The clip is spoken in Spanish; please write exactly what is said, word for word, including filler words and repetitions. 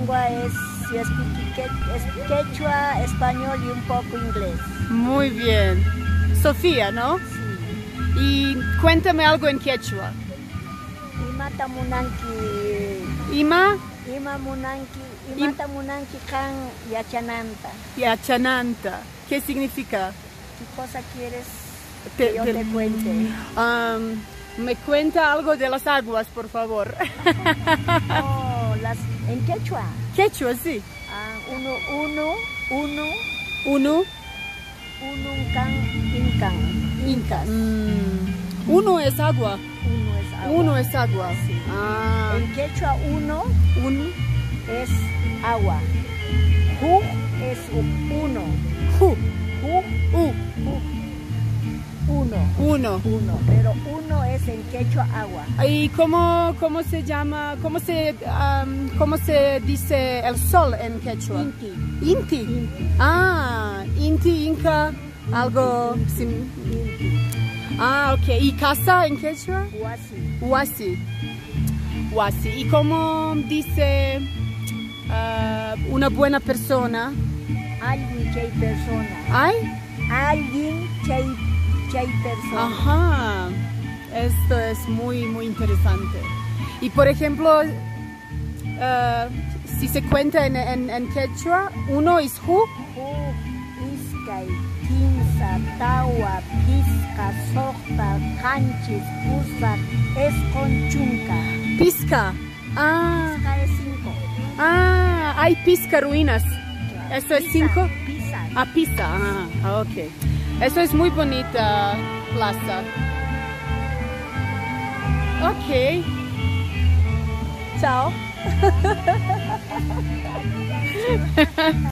lengua es, es, es quechua, español y un poco inglés. Muy bien. Sofía, ¿no? Sí. Y cuéntame algo en quechua. Imata munanki. Ima Ima munanki. Imata munanki kan yachananta. Yachananta. ¿Qué significa? ¿Qué cosa quieres Te- que yo te- te cuente? Um, me cuenta algo de las aguas, por favor. Oh, las, en quechua. Quechua, sí. Ah, uno, uno, uno, Uno. uno, can, incan. Incas. Mm, uno es agua. Uno es agua. Uno es agua. Sí. Ah, En quechua uno uno. es agua. Ju es u- uno. Ju. Ju, U. ju. Uno. Uno. Uno. Pero uno es en quechua agua. ¿Y cómo, cómo se llama, cómo se, um, cómo se dice el sol en quechua? Inti. Inti. Inti. Ah, Inti, Inca, algo sim- Inti. Ah, ok. ¿Y casa en quechua? Huasi. Huasi. Huasi. ¿Y cómo dice ah, una buena persona? Alguien que hay persona. ¿Ay? Alguien que hay, que hay persona. Ajá. Esto es muy, muy interesante. Y por ejemplo, ah, si se cuenta en, en, en quechua, uno es ju. Ju, iskay, quinza, tawa, pizca, socta, canchis, pusa, es con chunca. Pizca. Ah, Pizca es cinco. ah, hay pizca ruinas. ¿Eso es Pisa, cinco? Pisa. Ah, Pisa. Ah, ok. Eso es muy bonita plaza. Ok. Chao.